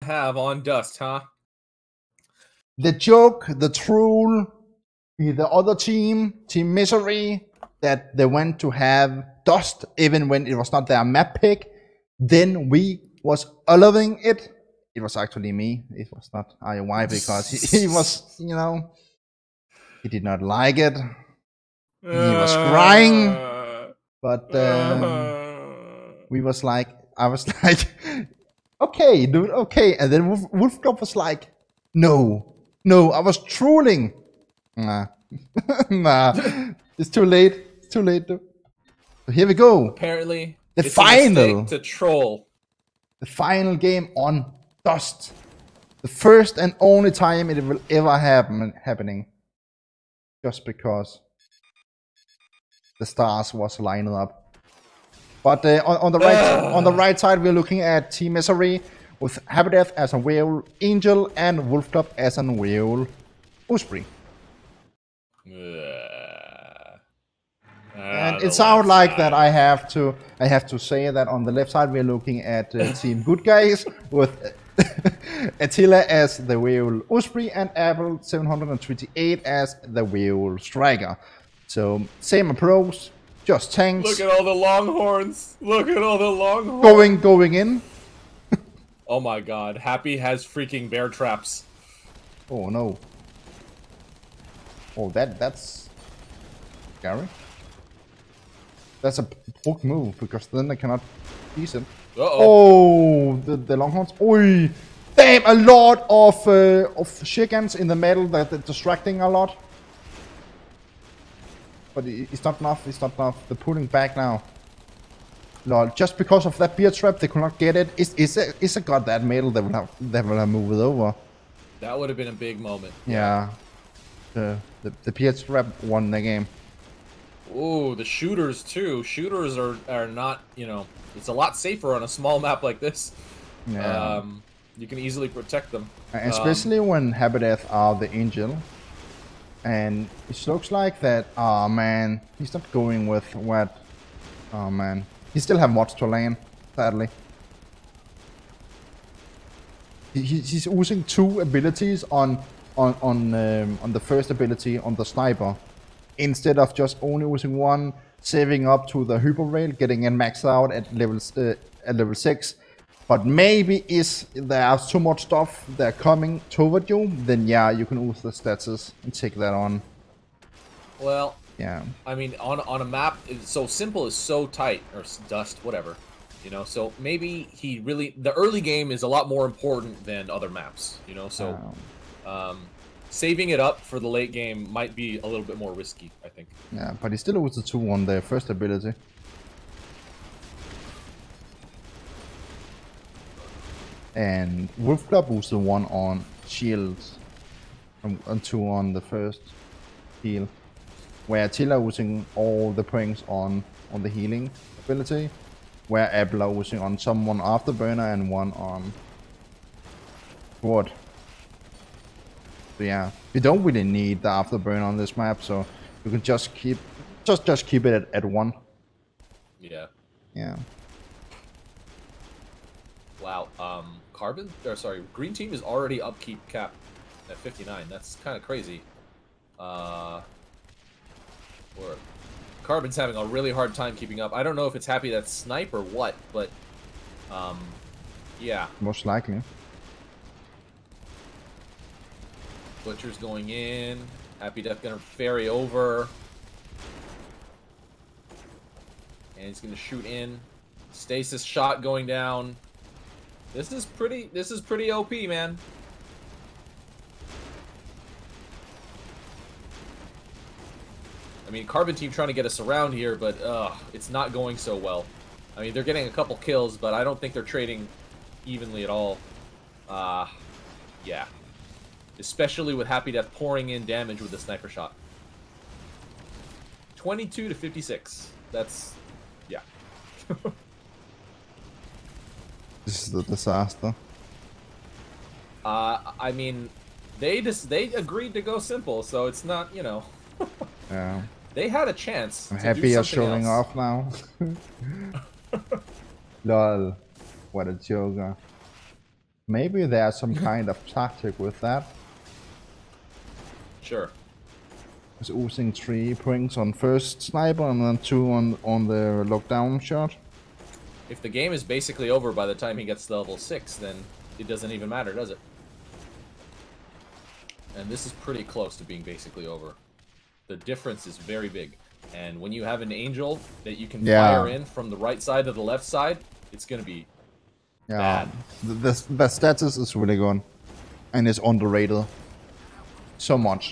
have on Dust, huh? The joke, the troll, the other team, Team Misery, that they went to have Dust even when it was not their map pick. Then we was loving it. It was actually me. It was not IOY because he was, you know, he did not like it. He was crying. But we was like, I was like, okay, dude, okay. And then WolfCub was like, no, I was trolling. Nah, nah, it's too late. It's too late, dude. So here we go. Apparently, the it's final, a mistake to troll. The final game on Dust. The first and only time it will ever happening. Just because the stars was lined up. But on the right side, we're looking at Team Misery with happydeath as a whale angel and WolfCub as a whale Osprey. And it sounds like that I have to say that on the left side we're looking at Team Good Guys with Atyla as the whale Osprey and Apple738 as the whale Striker. So same approach, just tanks. Look at all the longhorns. Look at all the longhorns. Going in. Oh my god, Happy has freaking bear traps. Oh no. Oh, that's scary. That's a poor move because then they cannot use it. Oh, the longhorns. Oi, damn! A lot of chickens in the middle that are distracting a lot. But it's not enough. It's not enough. They're pulling back now. Lol, just because of that bear trap, they could not get it. It's a god that middle that will have moved it over. That would have been a big moment. Yeah. The bear trap won the game. Ooh, the shooters too. Shooters are not, you know, it's a lot safer on a small map like this. Yeah. You can easily protect them. Especially when happydeath are the angel. And it looks like that, oh man, he's not going with what, oh man. He still have mods to land, sadly. He's using two abilities on the first ability on the sniper. Instead of just only using one, saving up to the hyper rail, getting it maxed out at level 6. But maybe there's too much stuff that are coming toward you, then yeah, you can use the status and take that on. Well, yeah. I mean, on a map, so simple is so tight, or Dust, whatever. You know, so maybe the early game is a lot more important than other maps, you know, so saving it up for the late game might be a little bit more risky, I think. Yeah, but he still uses 2 on the first ability. And WolfCub uses 1 on shields and 2 on the first heal. Where Atyla using all the points on the healing ability. Where Apple are using on someone afterburner and 1 on Sword. So yeah, you don't really need the afterburn on this map, so you can just keep it at 1. Yeah. Yeah. Wow. Green team is already upkeep cap at 59. That's kind of crazy. Or Carbon's having a really hard time keeping up. I don't know if it's happy that snipe or what, but yeah. Most likely. Butcher's going in. happydeath gonna ferry over. And he's gonna shoot in. Stasis shot going down. This is pretty OP, man. I mean, Carbon team trying to get us around here, but it's not going so well. I mean, they're getting a couple kills, but I don't think they're trading evenly at all. Yeah. Especially with happydeath pouring in damage with the sniper shot. 22 to 56. That's, yeah. This is a disaster. I mean, they agreed to go simple, so it's not, you know. Yeah. They had a chance. I'm happy you're showing off now. Lol. What a joker. Maybe there's some kind of tactic with that. Sure. It's oozing 3 points on first sniper and then 2 on the lockdown shot. If the game is basically over by the time he gets to level 6, then it doesn't even matter, does it? And this is pretty close to being basically over. The difference is very big. And when you have an angel that you can fire in from the right side to the left side, it's going to be bad. The status is really good. And it's underrated. So much.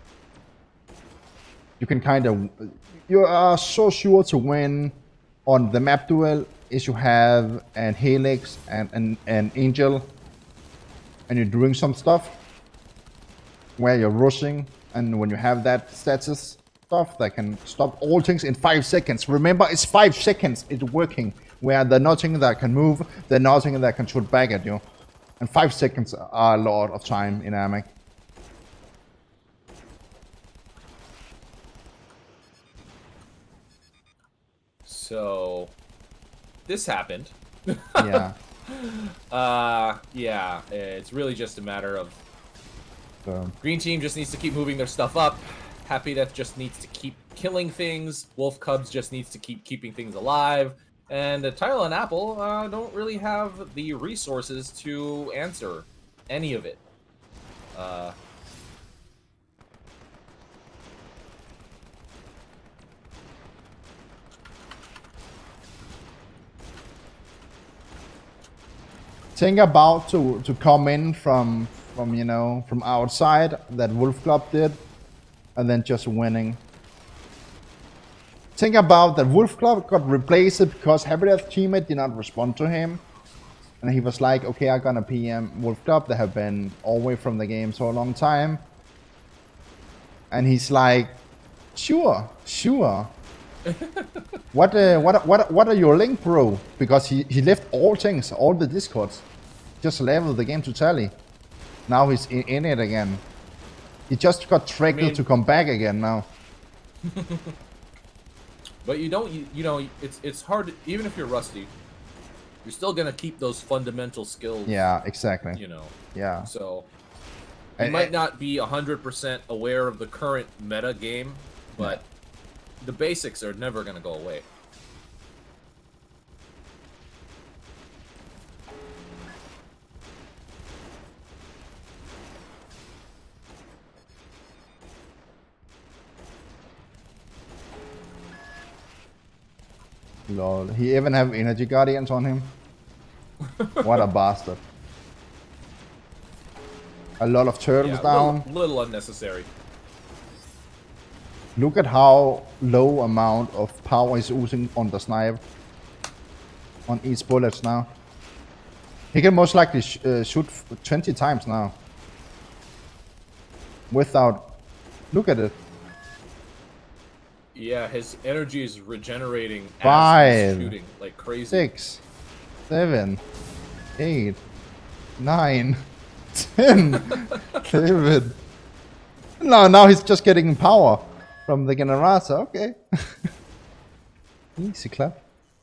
You can kind of... You are so sure to win on the map duel if you have an Helix and an Angel. And you're doing some stuff where you're rushing. And when you have that status stuff that can stop all things in 5 seconds. Remember, it's 5 seconds it's working. Where there's nothing that can move, there's nothing that can shoot back at you. And 5 seconds are a lot of time in Amic. So, this happened. Yeah. Yeah, it's really just a matter of Green team just needs to keep moving their stuff up. happydeath just needs to keep killing things. WolfCubs just needs to keep keeping things alive. And Atyla and Apple don't really have the resources to answer any of it. Think about to come in from you know, from outside that WolfCub did, and then just winning. Think about that WolfCub got replaced because happydeath teammate did not respond to him, and he was like, okay, I'm gonna PM WolfCub. They have been away from the game so a long time, and he's like, sure. What are your link, bro? Because he left all things, all the discords, just leveled the game to tally. Now he's in it again. He just got triggered to come back again now. But you don't, you know, it's hard, even if you're rusty, you're still gonna keep those fundamental skills. Yeah, exactly. You know. Yeah. So you might not be 100% aware of the current meta game, but the basics are never gonna go away. Lol. He even have energy guardians on him. What a bastard. A lot of turtles down. Little unnecessary. Look at how low amount of power he's using on the snipe. On each bullets now. He can most likely shoot 20 times now. Without... Look at it. Yeah, his energy is regenerating 5, as he's shooting like crazy. 6, 7, 8, 9, 10, 11. No, now he's just getting power from the generator. Okay. Easy clap.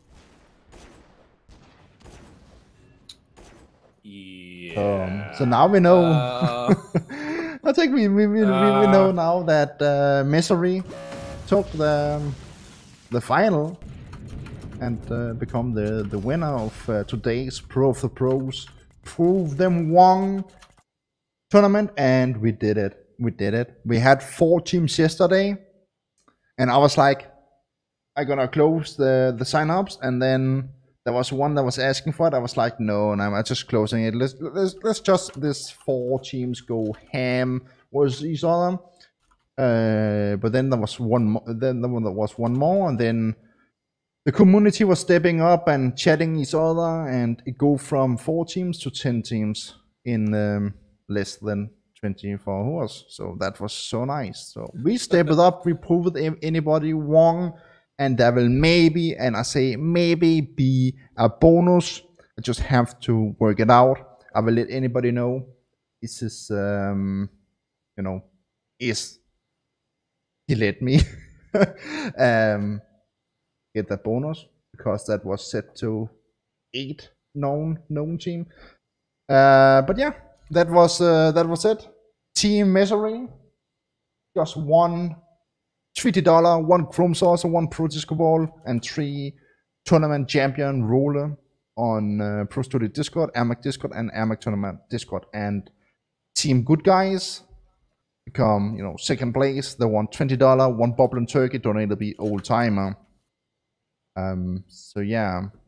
Yeah. So now we know. I think we know now that Misery took the final and become the winner of today's Pro of the Pros Prove Them Wrong tournament, and we did it. We had 4 teams yesterday, and I was like, I'm gonna close the sign-ups, and then there was one that was asking for it. I was like, no, I'm just closing it. Let's just this 4 teams go ham with each other. But then there was one more. Then there was one more, and then the community was stepping up and chatting each other, and it go from 4 teams to 10 teams in less than 24 hours. So that was so nice. So we stepped up. We proved anybody wrong, and there will maybe, and I say maybe, be a bonus. I just have to work it out. I will let anybody know. This is you know, is he let me get that bonus because that was set to 8 known team. But yeah, that was it. Team Misery just won $50, 1 Chrome Saucer, 1 Pro Disco Ball, and 3 Tournament Champion Roller on Pro Studio Discord, Amac Discord, and Amac Tournament Discord. And Team Good Guys become, second place. They won $20, 1 Bubble and Turkey, donated by Old Timer. So yeah.